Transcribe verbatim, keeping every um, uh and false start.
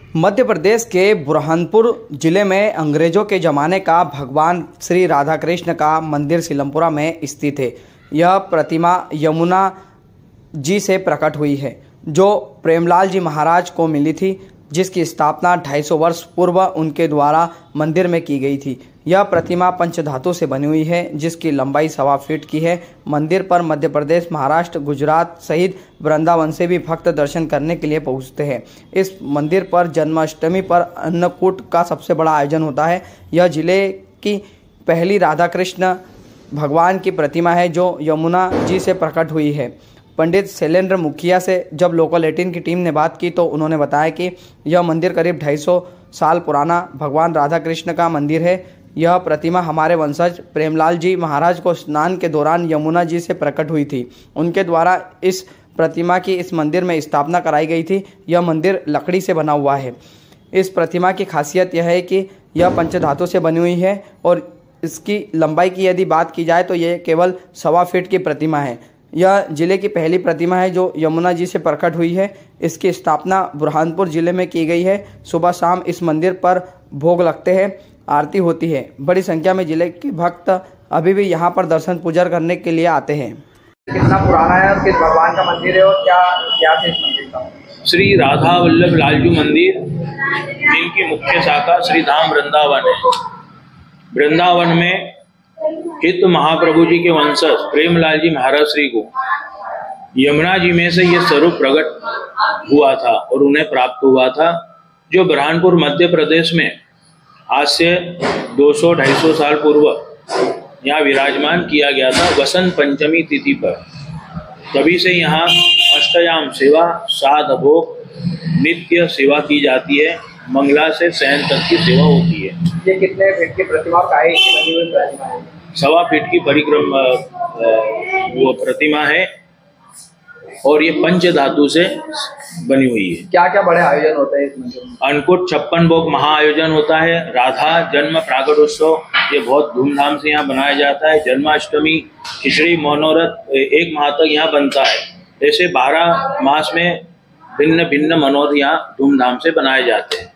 मध्य प्रदेश के बुरहानपुर जिले में अंग्रेजों के ज़माने का भगवान श्री राधा कृष्ण का मंदिर सीलमपुरा में स्थित है। यह प्रतिमा यमुना जी से प्रकट हुई है, जो प्रेमलाल जी महाराज को मिली थी, जिसकी स्थापना ढाई सौ वर्ष पूर्व उनके द्वारा मंदिर में की गई थी। यह प्रतिमा पंचधातु से बनी हुई है, जिसकी लंबाई सवा फीट की है। मंदिर पर मध्य प्रदेश, महाराष्ट्र, गुजरात सहित वृंदावन से भी भक्त दर्शन करने के लिए पहुंचते हैं। इस मंदिर पर जन्माष्टमी पर अन्नकूट का सबसे बड़ा आयोजन होता है। यह जिले की पहली राधा कृष्ण भगवान की प्रतिमा है, जो यमुना जी से प्रकट हुई है। पंडित शैलेंद्र मुखिया से जब लोकल एटीन की टीम ने बात की तो उन्होंने बताया कि यह मंदिर करीब ढाई सौ साल पुराना भगवान राधा कृष्ण का मंदिर है। यह प्रतिमा हमारे वंशज प्रेमलाल जी महाराज को स्नान के दौरान यमुना जी से प्रकट हुई थी। उनके द्वारा इस प्रतिमा की इस मंदिर में स्थापना कराई गई थी। यह मंदिर लकड़ी से बना हुआ है। इस प्रतिमा की खासियत यह है कि यह पंचधातु से बनी हुई है और इसकी लंबाई की यदि बात की जाए तो यह केवल सवा फीट की प्रतिमा है। यह जिले की पहली प्रतिमा है जो यमुना जी से प्रकट हुई है। इसकी स्थापना बुरहानपुर जिले में की गई है। सुबह शाम इस मंदिर पर भोग लगते हैं, आरती होती है। बड़ी संख्या में जिले के भक्त अभी भी यहाँ पर दर्शन पूजा करने के लिए आते हैं। कितना पुराना है और किस भगवान का मंदिर है और क्या इतिहास है इस मंदिर का? श्री राधा वल्लभ लालजू मंदिर, जिनकी मुख्य शाखा श्री धाम वृंदावन है। वृंदावन में हित महाप्रभु जी के वंशज प्रेमलाल जी महाराज श्री को यमुना जी में से ये स्वरूप प्रकट हुआ था और उन्हें प्राप्त हुआ था, जो बुरहानपुर मध्य प्रदेश में आज से दो सौ ढाई सौ साल पूर्व यहाँ विराजमान किया गया था। वसंत पंचमी तिथि पर तभी से यहाँ अष्टयाम सेवा, साध भोग, नित्य सेवा की जाती है। मंगला से शयन तक की सेवा होती है। ये कितने फीट की प्रतिमा काहे की बनी हुई प्रतिमा है? सवा फीट की परिक्रमा वो प्रतिमा है और ये पंच धातु से बनी हुई है। क्या क्या बड़े आयोजन होते हैं इस मंदिर में? अन्नकूट छप्पन भोग महाआयोजन होता है। राधा जन्म प्रागट उत्सव ये बहुत धूमधाम से यहाँ बनाया जाता है। जन्माष्टमी, खिचड़ी, मनोरथ एक माह तक यहाँ बनता है। ऐसे बारह मास में भिन्न भिन्न मनोरथ यहाँ धूमधाम से बनाए जाते हैं।